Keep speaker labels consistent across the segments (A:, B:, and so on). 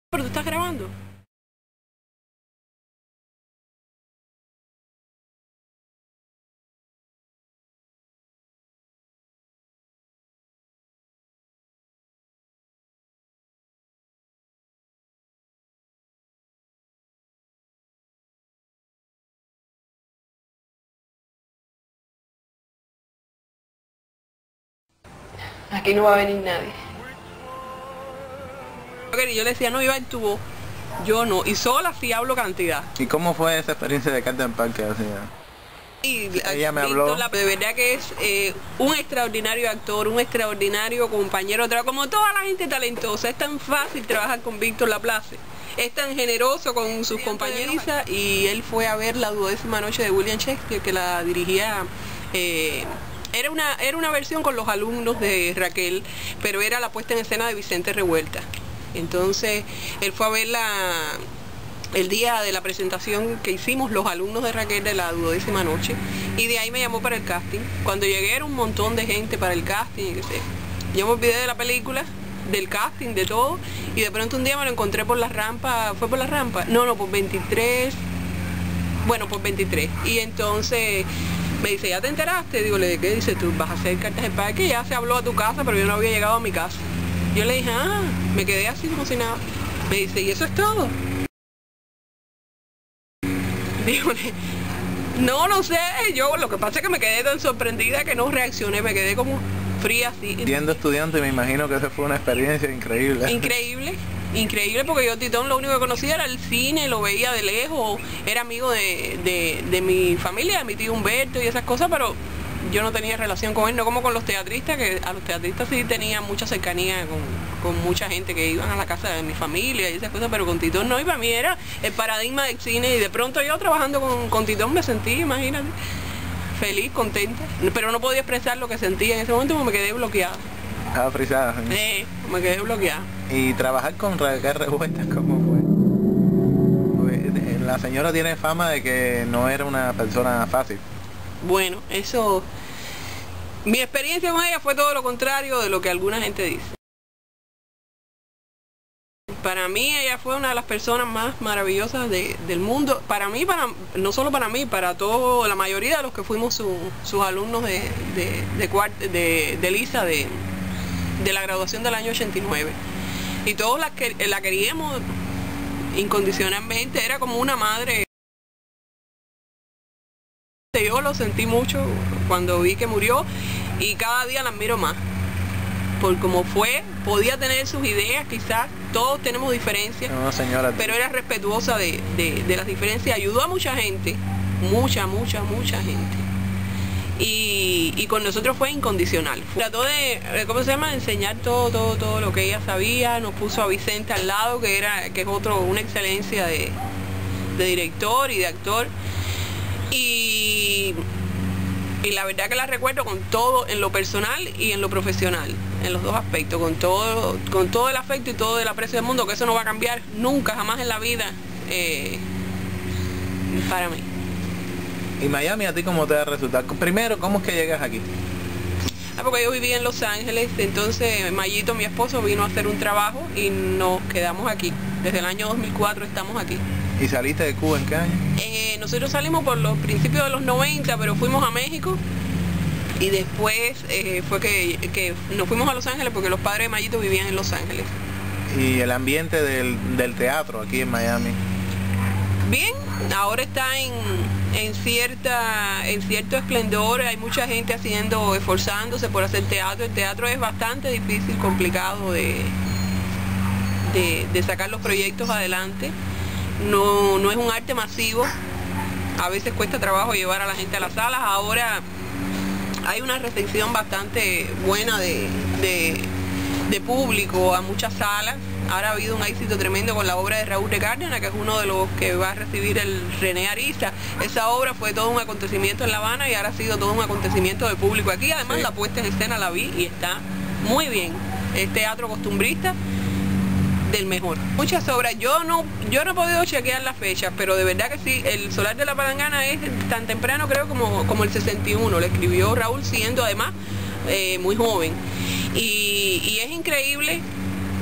A: Pero tú estás grabando. Aquí no va a venir nadie. Yo le decía, no, iba en tu voz. Yo no, y sola sí hablo cantidad.
B: ¿Y cómo fue esa experiencia de Carter Parker?
A: Y
B: ella me habló.
A: De verdad que es un extraordinario actor, un extraordinario compañero de trabajo, como toda la gente talentosa. Es tan fácil trabajar con Víctor Laplace. Es tan generoso con sus compañeros. Y él fue a ver la 12ª noche de William Shakespeare, que la dirigía. Era una versión con los alumnos de Raquel, pero era la puesta en escena de Vicente Revuelta. Entonces él fue a verla el día de la presentación que hicimos los alumnos de Raquel de la 12ª noche, y de ahí me llamó para el casting. Cuando llegué era un montón de gente para el casting, yo me olvidé de la película, del casting, de todo, y de pronto un día me lo encontré por la rampa. ¿Fue por la rampa? No, por 23, bueno, por 23, y entonces me dice, ¿ya te enteraste? Digo, ¿de qué? Dice, tú vas a hacer Carter Parker, ya se habló a tu casa, pero yo no había llegado a mi casa. Yo le dije, me quedé así como si nada. Me dice, ¿y eso es todo? Digo, no lo sé, yo lo que pasa es que me quedé tan sorprendida que no reaccioné, me quedé como fría así.
B: Siendo estudiante me imagino que esa fue una experiencia increíble.
A: Increíble, porque yo Titón lo único que conocía era el cine, lo veía de lejos, era amigo de mi familia, de mi tío Humberto y esas cosas, pero yo no tenía relación con él, no como con los teatristas, que a los teatristas sí tenía mucha cercanía con mucha gente que iban a la casa de mi familia y esas cosas, pero con Titón no, y para mí era el paradigma del cine, y de pronto yo trabajando con Titón me sentí, imagínate, feliz, contenta, pero no podía expresar lo que sentía en ese momento porque me quedé bloqueada.
B: Estaba frisada.
A: Me quedé bloqueada.
B: Y trabajar con Raquel Revuelta, ¿cómo fue? Pues, la señora tiene fama de que no era una persona fácil.
A: Bueno, eso, mi experiencia con ella fue todo lo contrario de lo que alguna gente dice. Para mí ella fue una de las personas más maravillosas del mundo, no solo para mí, para la mayoría de los que fuimos sus alumnos de Lisa, de la graduación del año 89. Y todos la queríamos incondicionalmente, era como una madre. Yo lo sentí mucho cuando vi que murió, y cada día la admiro más. Por cómo fue, podía tener sus ideas, quizás todos tenemos diferencias,
B: no, señora, pero
A: era respetuosa de las diferencias, ayudó a mucha gente, mucha gente. Y con nosotros fue incondicional. Trató de, ¿cómo se llama?, enseñar todo lo que ella sabía. Nos puso a Vicente al lado, que es una excelencia de director y de actor. Y la verdad que la recuerdo con todo, en lo personal y en lo profesional, en los dos aspectos, con todo el afecto y todo el aprecio del mundo, que eso no va a cambiar nunca, jamás en la vida, para mí.
B: ¿Y Miami a ti cómo te va a resultar? Primero, ¿cómo es que llegas aquí?
A: Porque yo vivía en Los Ángeles, entonces Mayito, mi esposo, vino a hacer un trabajo y nos quedamos aquí. Desde el año 2004 estamos aquí.
B: ¿Y saliste de Cuba en qué año?
A: Nosotros salimos por los principios de los 90, pero fuimos a México, y después fue que nos fuimos a Los Ángeles porque los padres de Mayito vivían en Los Ángeles.
B: ¿Y el ambiente del teatro aquí en Miami?
A: Bien, ahora está en cierto esplendor, hay mucha gente esforzándose por hacer teatro. El teatro es bastante difícil, complicado de sacar los proyectos adelante. No es un arte masivo, a veces cuesta trabajo llevar a la gente a las salas. Ahora hay una recepción bastante buena de público a muchas salas. Ahora ha habido un éxito tremendo con la obra de Raúl de Cárdenas, que es uno de los que va a recibir el René Ariza. Esa obra fue todo un acontecimiento en La Habana y ahora ha sido todo un acontecimiento de público aquí. Además, sí, la puesta en escena la vi y está muy bien. Es teatro costumbrista del mejor. Muchas obras, yo no he podido chequear las fechas, pero de verdad que sí, el Solar de la Palangana es tan temprano, creo, como el 61, lo escribió Raúl siendo además muy joven, y es increíble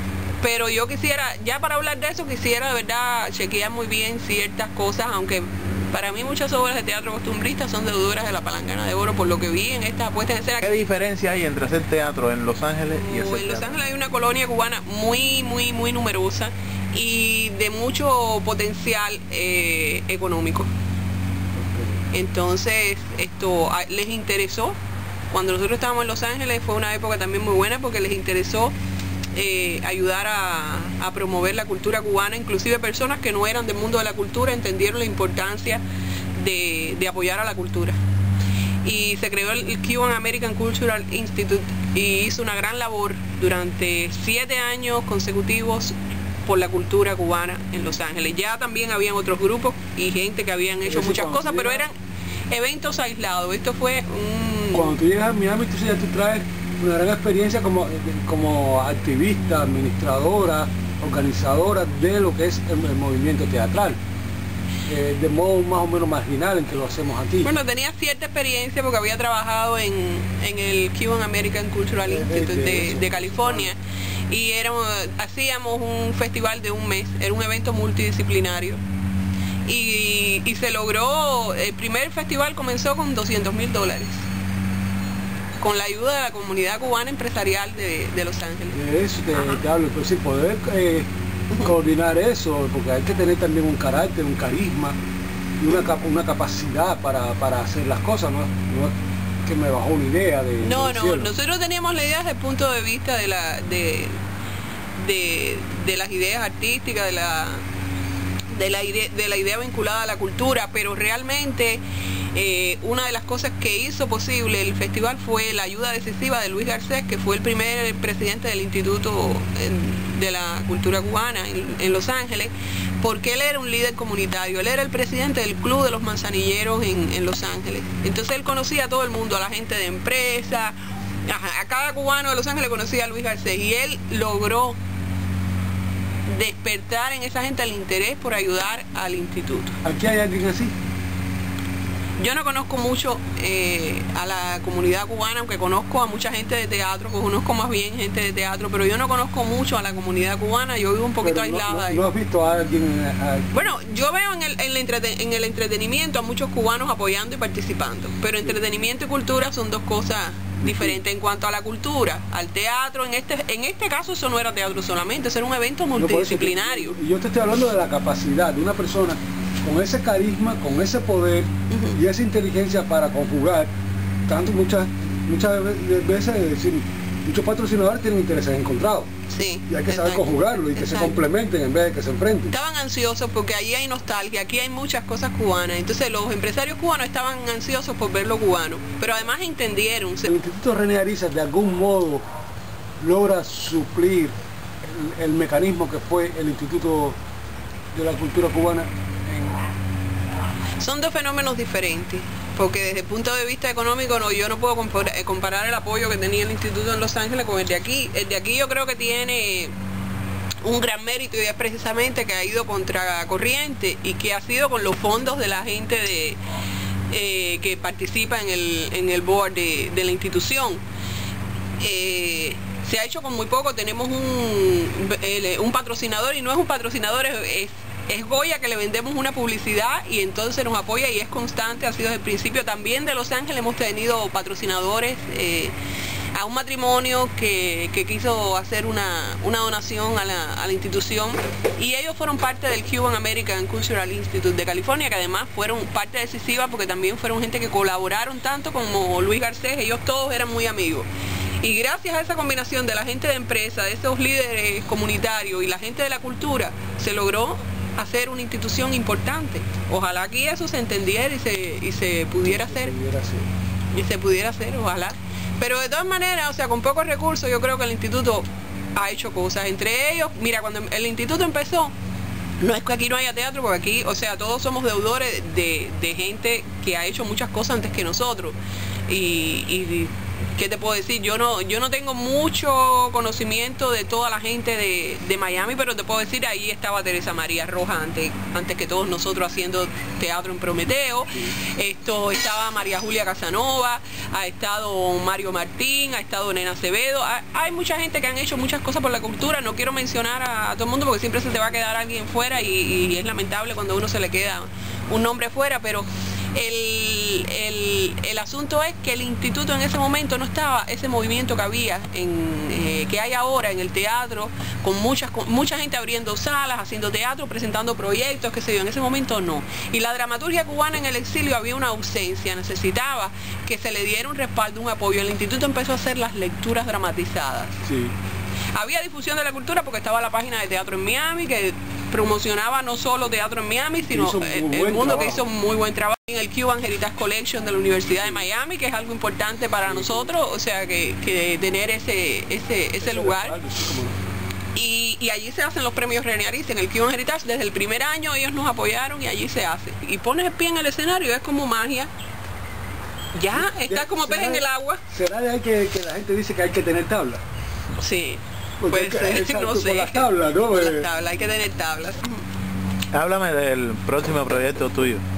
A: Pero yo quisiera, ya para hablar de eso, quisiera de verdad chequear muy bien ciertas cosas, aunque para mí muchas obras de teatro costumbrista son deudoras de la Palangana de Oro, por lo que vi en esta puesta en escena.
B: ¿Qué diferencia hay entre hacer teatro en Los Ángeles y hacer
A: En Los
B: teatro?
A: Ángeles hay una colonia cubana muy numerosa y de mucho potencial económico. Entonces esto les interesó. Cuando nosotros estábamos en Los Ángeles fue una época también muy buena porque les interesó ayudar a promover la cultura cubana. Inclusive personas que no eran del mundo de la cultura entendieron la importancia de apoyar a la cultura. Y se creó el Cuban American Cultural Institute y hizo una gran labor durante 7 años consecutivos por la cultura cubana en Los Ángeles. Ya también habían otros grupos y gente que habían hecho muchas cosas, pero eran eventos aislados. Esto fue un...
C: Cuando tú llegas a Miami, tú traes una gran experiencia como activista, administradora, organizadora de lo que es el movimiento teatral, de modo más o menos marginal en que lo hacemos aquí.
A: Bueno, tenía cierta experiencia porque había trabajado en el Cuban American Cultural Institute de California y hacíamos un festival de un mes, era un evento multidisciplinario. Y se logró, el primer festival comenzó con $200,000, con la ayuda de la comunidad cubana empresarial de Los Ángeles.
C: De eso te hablo, pues sí, poder coordinar eso, porque hay que tener también un carácter, un carisma y una capacidad para hacer las cosas, no es que me bajó una idea de...
A: No, nosotros teníamos la idea desde el punto de vista de las ideas artísticas, de la idea vinculada a la cultura, pero realmente una de las cosas que hizo posible el festival fue la ayuda decisiva de Luis Garcés, que fue el primer presidente del Instituto de la Cultura Cubana en Los Ángeles, porque él era un líder comunitario, él era el presidente del Club de los Manzanilleros en Los Ángeles. Entonces él conocía a todo el mundo, a la gente de empresa, a cada cubano de Los Ángeles conocía a Luis Garcés, y él logró despertar en esa gente el interés por ayudar al instituto.
C: ¿Aquí hay alguien así?
A: Yo no conozco mucho a la comunidad cubana, aunque conozco a mucha gente de teatro, conozco más bien gente de teatro, pero yo no conozco mucho a la comunidad cubana, yo vivo un poquito aislada.
C: ¿No has visto a alguien?
A: Bueno, yo veo en el entretenimiento a muchos cubanos apoyando y participando, pero entretenimiento y cultura son dos cosas diferentes. En cuanto a la cultura, al teatro, en este caso eso no era teatro solamente, eso era un evento multidisciplinario.
C: Yo te estoy hablando de la capacidad de una persona con ese carisma, con ese poder y esa inteligencia para conjugar, tanto muchas veces, es decir, muchos patrocinadores tienen intereses encontrados.
A: Sí,
C: y hay que saber conjugarlo y que se complementen en vez de que se enfrenten.
A: Estaban ansiosos porque allí hay nostalgia, aquí hay muchas cosas cubanas, entonces los empresarios cubanos estaban ansiosos por ver lo cubano, pero además entendieron.
C: El Instituto René Ariza de algún modo logra suplir el mecanismo que fue el Instituto de la Cultura Cubana.
A: Son dos fenómenos diferentes, porque desde el punto de vista económico yo no puedo comparar el apoyo que tenía el instituto en Los Ángeles con el de aquí. El de aquí yo creo que tiene un gran mérito y es precisamente que ha ido contra corriente y que ha sido con los fondos de la gente que participa en el board de la institución. Se ha hecho con muy poco, tenemos un patrocinador, y no es un patrocinador, es Goya, que le vendemos una publicidad y entonces nos apoya y es constante, ha sido desde el principio. También de Los Ángeles hemos tenido patrocinadores, a un matrimonio que quiso hacer una donación a la institución, y ellos fueron parte del Cuban American Cultural Institute de California, que además fueron parte decisiva porque también fueron gente que colaboraron tanto como Luis Garcés, ellos todos eran muy amigos. Y gracias a esa combinación de la gente de empresa, de esos líderes comunitarios y la gente de la cultura, se logró hacer una institución importante. Ojalá aquí eso se entendiera y se pudiera hacer. Y se pudiera hacer, ojalá. Pero de todas maneras, o sea, con pocos recursos, yo creo que el instituto ha hecho cosas. Entre ellos, mira, cuando el instituto empezó, no es que aquí no haya teatro, porque aquí, o sea, todos somos deudores de gente que ha hecho muchas cosas antes que nosotros. Y ¿Qué te puedo decir? Yo no tengo mucho conocimiento de toda la gente de Miami, pero te puedo decir, ahí estaba Teresa María Rojas antes que todos nosotros haciendo teatro en Prometeo. Estaba María Julia Casanova, ha estado Mario Martín, ha estado Nena Acevedo. Hay mucha gente que han hecho muchas cosas por la cultura. No quiero mencionar a todo el mundo porque siempre se te va a quedar alguien fuera y es lamentable cuando a uno se le queda un nombre fuera, pero el asunto es que el instituto en ese momento no estaba ese movimiento que había que hay ahora en el teatro, con mucha gente abriendo salas, haciendo teatro, presentando proyectos, qué sé yo. En ese momento no. Y la dramaturgia cubana en el exilio había una ausencia, necesitaba que se le diera un respaldo, un apoyo. El instituto empezó a hacer las lecturas dramatizadas.
C: Sí.
A: Había difusión de la cultura porque estaba la página de Teatro en Miami, que promocionaba no solo Teatro en Miami, sino el mundo, que hizo un muy buen trabajo en el Cuban Heritage Collection de la Universidad de Miami, que es algo importante para nosotros, o sea, que tener ese lugar. Y allí se hacen los premios René Ariz en el Cuban Heritage. Desde el primer año ellos nos apoyaron y allí se hace. Y pones el pie en el escenario, es como magia. Ya, está como pez en el agua.
C: ¿Será de ahí que la gente dice que hay que tener tabla?
A: Sí.
C: Porque
A: Puede ser, no sé.
C: Por las tablas, ¿no?
A: Por las tablas, hay que tener tablas.
B: Háblame del próximo proyecto tuyo.